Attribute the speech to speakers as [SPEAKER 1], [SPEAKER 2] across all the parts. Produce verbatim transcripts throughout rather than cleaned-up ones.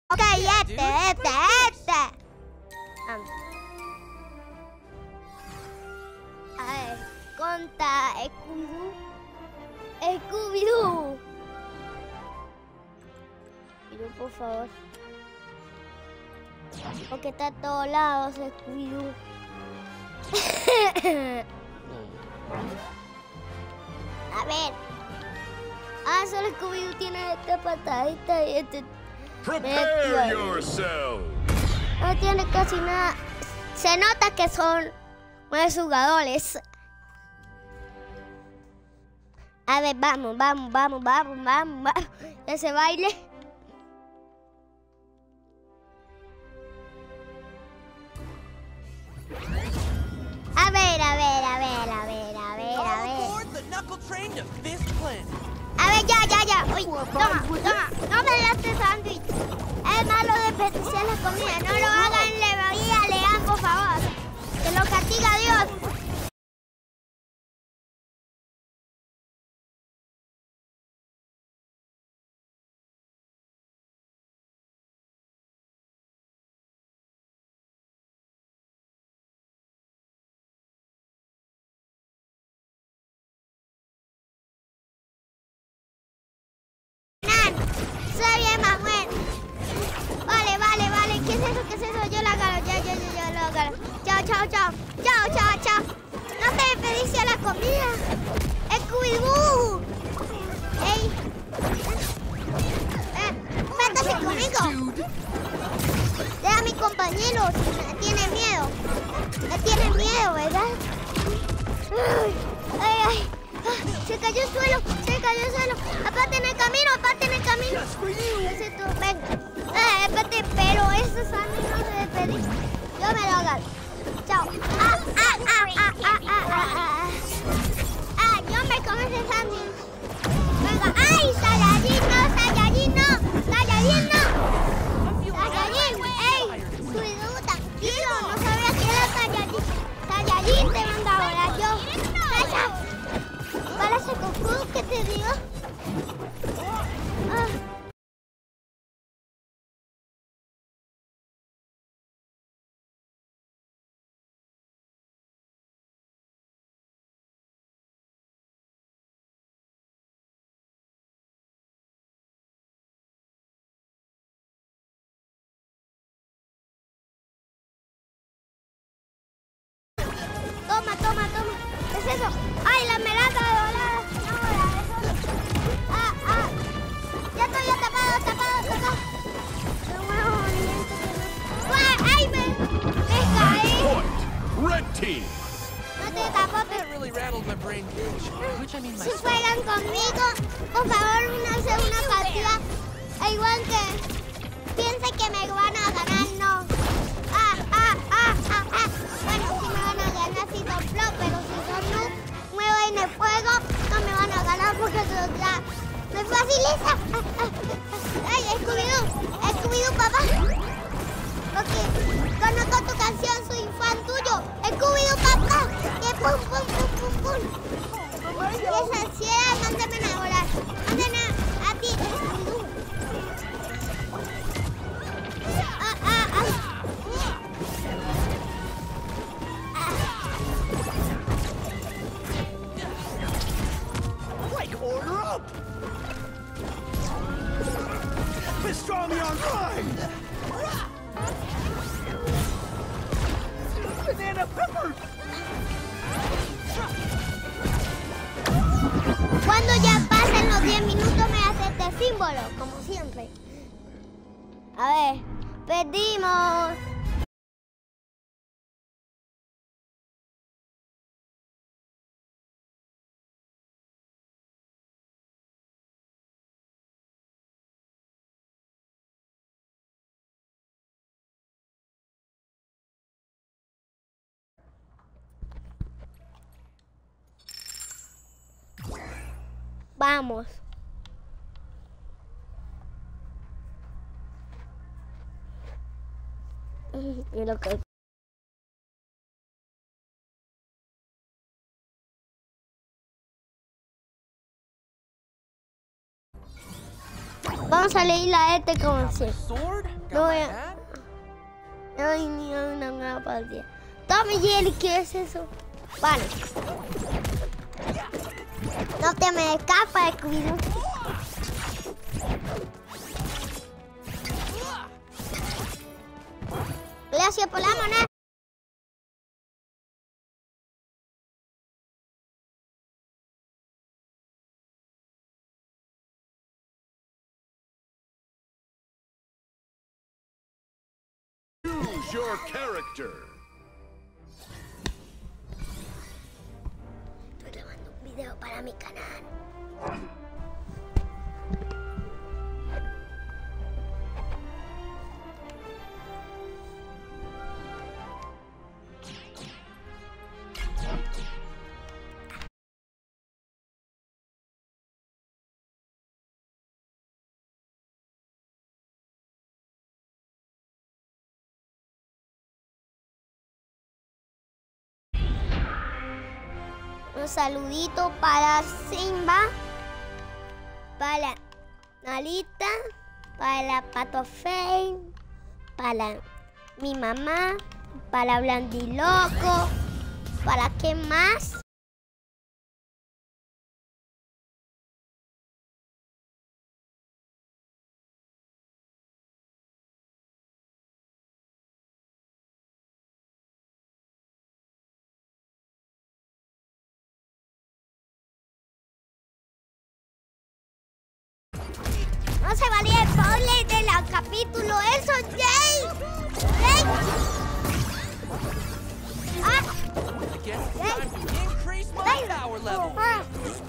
[SPEAKER 1] Ok, este, este, este. Vamos. A ver, contra Scooby-Doo. Scooby-Doo. Scooby-Doo, por favor. Porque está a todos lados Scooby-Doo. A ver. Ah, solo Scooby-Doo tiene esta patadita y este...
[SPEAKER 2] Prepare yourself.
[SPEAKER 1] No tiene casi nada. Se nota que son buenos jugadores. A ver, vamos, vamos, vamos, vamos, vamos, vamos. Ese baile. A ver, a ver, a ver, a ver, a ver, a ver. A ver, ya, ya, ya. Uy, toma, toma. No me des este sándwich. Es malo desperdiciar la comida. No lo hagan, le lean, por favor. Que lo castiga Dios. Soy bien más bueno. Vale, vale, vale. ¿Qué es eso? ¿Qué es eso? Yo la agarro. Ya, yo, yo, yo lo agarro. Chao, chao, chao. Chao, chao, chao. No se desperdicia la comida. Scooby-Doo. Ey. Eh, métase conmigo. Deja a mi compañero. Tiene miedo. No tiene miedo, ¿verdad? Ay, ay, ay. Se cayó el suelo, se cayó el suelo. Aparte en el camino, aparte en el camino. Ese tú, venga. Eh, espérate, pero ese sándwich no se desperdicia. Yo me lo agarro. Chao. Ah, ah, ah, ah, ah, ah, ah, ah. Ah, yo me como ese sándwich. Venga. ¡Ay, Saiyajin no, Saiyajin no! ¡Saiyajin no! ¡Saiyajin! ¡Ey! Scooby-Doo, tranquilo. No sabía que era Saiyajin. Saiyajin te manda ahora yo. ¡Calla! ¿Para ese Goku que te digo? Ah. Toma, toma, toma. ¿Qué es eso? ¡Ay, la esmeralda dorada! No, la eso. ¡Ah, ah! Ya estoy atrapado, atrapado, atrapado. Qué nuevo movimiento que no... ¡Ay, me... me caí!
[SPEAKER 2] Red team.
[SPEAKER 1] No te tapotes. Si juegan conmigo, por favor, únanse una partida. E igual que piensen que me van a ganar, no. ¡Ah, ah, ah, ah, ah! Bueno, si me van a ganar si son pro, pero si son noob, muevo en el fuego, no me van a ganar porque eso ya me facilita. Ah, ah, ah. ¡Ay, Scooby-Doo! ¡Scooby-Doo, papá! Ok, conozco tu canción, soy fan tuyo. ¡Scooby-Doo, papá! ¡Que pum, pum, pum, pum, pum! ¡Que esa ansiedad no se me enamorar! ¡Manden a, a ti, Scooby-Doo! ¡Ah, ah, ah!
[SPEAKER 3] Order up! Pastrami on ride! Banana pepper!
[SPEAKER 1] Cuando ya pasen los diez minutos me hace este símbolo, como siempre. A ver, perdimos. Vamos. Y lo que... Vamos vamos a leer la este como si. No voy a... Ay, ni una nueva partida. Tommy Jerry, ¿qué es eso? Vale. No te me escapa, Scooby-Doo. Gracias por la moneda.
[SPEAKER 2] Choose your character.
[SPEAKER 1] Estoy grabando un video para mi canal. Un saludito para Simba, para Narita, para Pato Fey, para mi mamá, para Blandiloco, para qué más. No se valía el spoiler del capítulo, eso, Jay. Jay. Ah. Jay. Ah.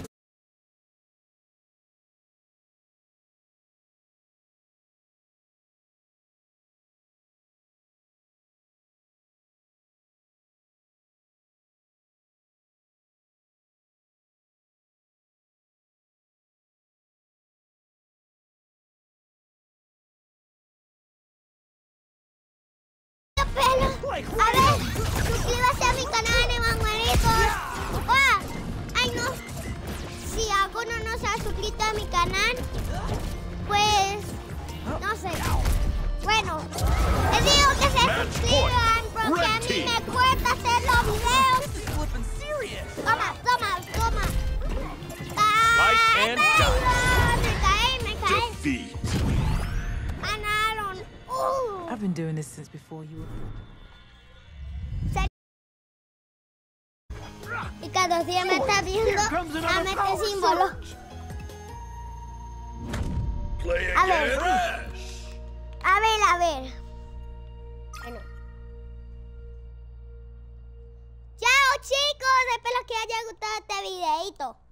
[SPEAKER 1] Pelo. A ver, suscríbase a mi canal, Emanuelitos. Oh, ay no, si alguno no se ha suscrito a mi canal, pues, no sé. Bueno, les digo que se suscriban porque a mí me cuesta hacer los videos. Toma, toma, toma. Ay, me caí, me caí. Ganaron. Uh.
[SPEAKER 4] I've been doing this since before you were...
[SPEAKER 1] Y cada día me está viendo a este símbolo. A ver. A ver, a ver. Bueno. Chao, chicos. Espero que haya gustado este videito.